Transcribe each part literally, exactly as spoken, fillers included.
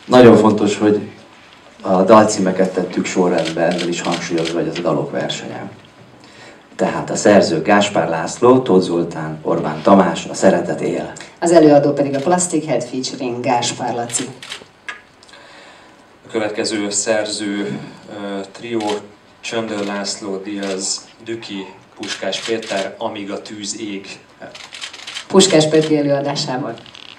Nagyon fontos, hogy a dalcímeket tettük sorrendbe, ezzel is hangsúlyozva, hogy ez a dalok versenye. Tehát a szerző Gáspár László, Tóth Zoltán, Orbán Tamás, A szeretet él. Az előadó pedig a Plastic Head featuring Gáspár Laci. A következő szerző uh, trió Csöndör László, Diaz, Düki, Puskás Péter, Amíg a tűz ég. Puskás Peti előadásával.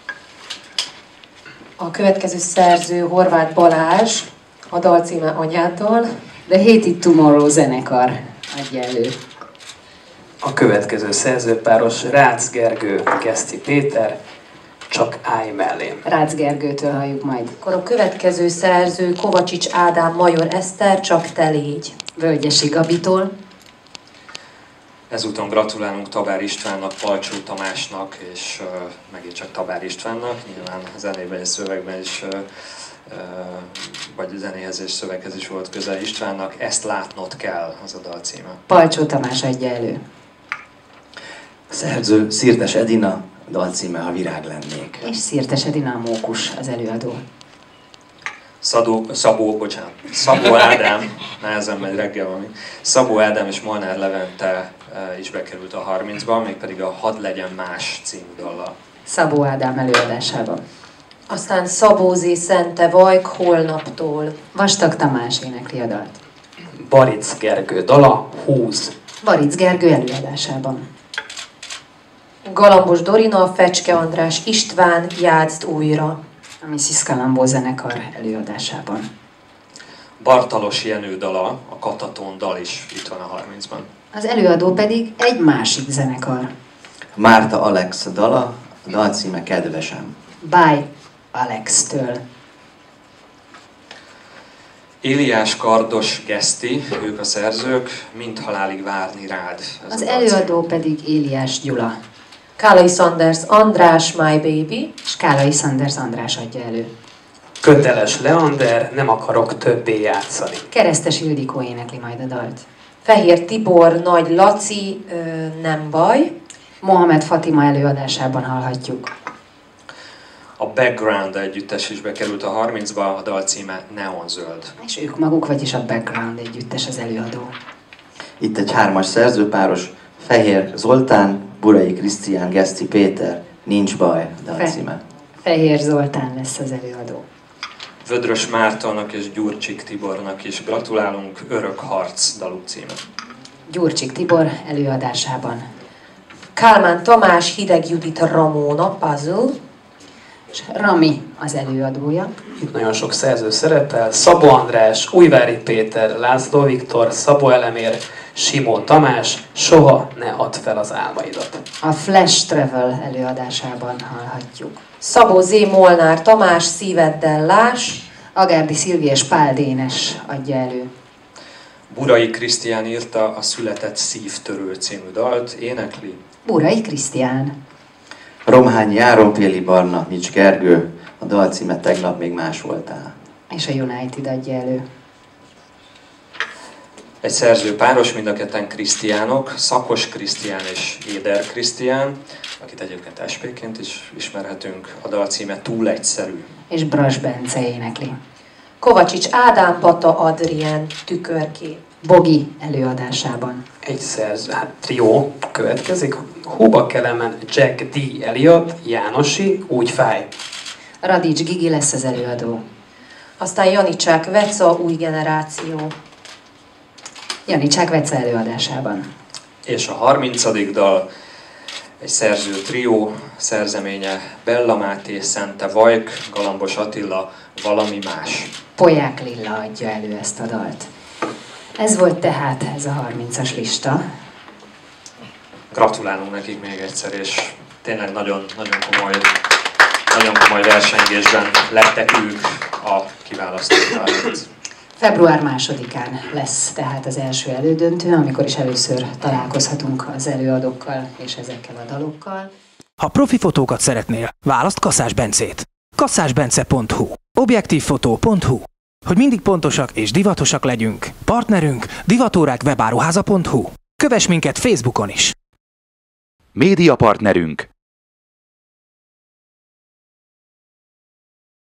A következő szerző Horváth Balázs, a dal címe Anyától. The Hate It Tomorrow zenekar adja elő. A következő szerzőpáros Rácz Gergő, Geszti Péter, Csak állj mellém. Rácz Gergőtől halljuk majd. Akkor a következő szerző Kovacsics Ádám, Major Eszter, Csak te légy. Völgyesi Gabitól. Ezúton gratulálunk Tabár Istvánnak, Palcsó Tamásnak és uh, megint csak Tabár Istvánnak, nyilván a zenében és szövegben is, uh, uh, vagy zenéhez és szöveghez is volt köze Istvánnak. Ezt látnod kell, az a dal címe. Palcsó Tamás adja elő. A szerző Szirtes Edina, a dal címe Ha virág lennék. És Szirtes Edina Mókus az előadó. Szadó, Szabó, bocsánat, Szabó Ádám, nehezen megy reggel valami. Szabó Ádám és Molnár Levente is bekerült a harmincba, mégpedig a Hadd legyen más című dallal. Szabó Ádám előadásában. Aztán Szabó Zé Szente Vajk, Holnaptól. Vastag Tamás énekli a dalt. Baric Gergő dala, Húz. Baric Gergő előadásában. Galambos Dorina, Fecske András István, Játszd újra. A missziz Galambó zenekar előadásában. Bartalos Jenő dala, a Kataton dal is itt van a harmincban. Az előadó pedig egy másik zenekar. Márta Alex dala, a dal címe Kedvesem. By Alex-től. Éliás Kardos Geszti, ők a szerzők, Mind halálig várni rád. Ez Az előadó pedig Éliás Gyula. Kálai Sanders András, My Baby. És Kálai Sanders András adja elő. Köteles Leander, Nem akarok többé játszani. Keresztes Ildikó énekli majd a dalt. Fehér Tibor, Nagy Laci, ö, Nem baj. Mohamed Fatima előadásában hallhatjuk. A Background együttes is bekerült a harmincba, a dal címe Neonzöld. És ők maguk, vagyis a Background együttes az előadó. Itt egy hármas szerzőpáros, Fehér Zoltán, Burai Krisztián, Geszti Péter, Nincs baj, dal Fe- címe. Fehér Zoltán lesz az előadó. Vödrös Mártonnak és Gyurcsik Tibornak is gratulálunk, Örök harc daluk címe. Gyurcsik Tibor előadásában. Kálmán Tamás, Hideg Judit Ramona, Puzzle. És Rami az előadója. Itt nagyon sok szerző szerepel. Szabó András, Újvári Péter, László Viktor, Szabó Elemér, Simó Tamás, Soha ne add fel az álmaidat. A Flash Travel előadásában hallhatjuk. Szabó Zé Molnár Tamás, Szíveddel láss. Agárdi Szilvi és Pál Dénes adja elő. Burai Krisztián írta a Született szívtörő című dalt, énekli. Burai Krisztián. Romhányi Áron, Péli Barna, Nics Gergő, a dal címe Tegnap még más voltál. És a United adja elő. Egy szerző páros, mind a ketten Krisztiánok, Szakos Krisztián és Éder Krisztián, akit egyébként es pé-ként is ismerhetünk, a dal címe Túl egyszerű. És Bras Bence énekli. Kovacsics Ádám, Pata Adrien, Tükörkép. Bogi előadásában. Egy szerző, hát trió következik. Hóba Kelemen, Jack D. Elliot, Jánosi, Úgy fáj. Radics Gigi lesz az előadó. Aztán Janicsák Veca, Új generáció. Janicsák Vece előadásában. És a harmincadik dal egy szerző trió, szerzeménye Bella Máté, Szente Vajk, Galambos Attila, Valami más. Polyák Lilla adja elő ezt a dalt. Ez volt tehát ez a harmincas lista. Gratulálunk nekik még egyszer, és tényleg nagyon, nagyon komoly, nagyon komoly versengésben lettek ők a kiválasztott harminc. Február másodikán lesz tehát az első elődöntő, amikor is először találkozhatunk az előadókkal és ezekkel a dalokkal. Ha profi fotókat szeretnél, választ Kaszás Bencét. kasszásbence pont hu, objektívfotó pont hu. Hogy mindig pontosak és divatosak legyünk, partnerünk divatórák webáruháza pont hu. Kövess minket Facebookon is! Média partnerünk